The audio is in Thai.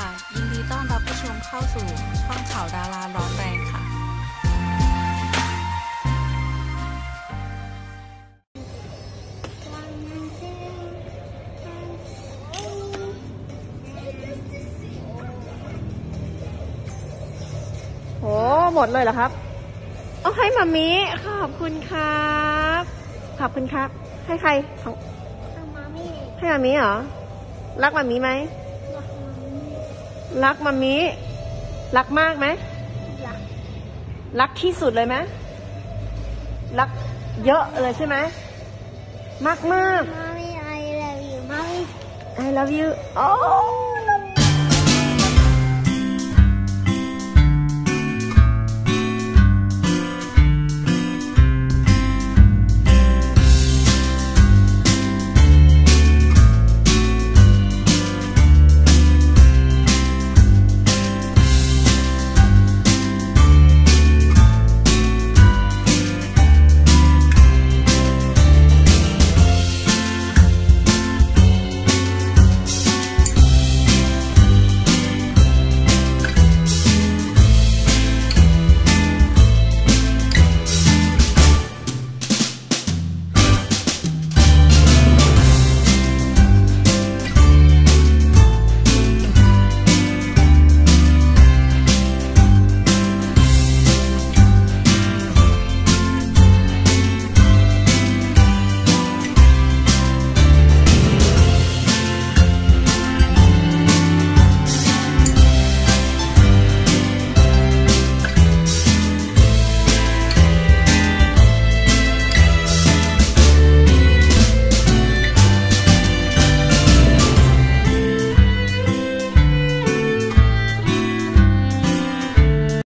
ยินดีต้อนรับผู้ชมเข้าสู่ช่องข่าวดาราร้อนแรงค่ะโหหมดเลยเหรอครับเอาให้มามิขอบคุณครับขอบคุณครับให้ใครของให้มามิเหรอรักมามิไหมรักมามิรักมากไหมรักที่สุดเลยไหมรักเยอะเลยใช่ไหมมากมาก Mommy, I love you. Mommy. I love you โอ้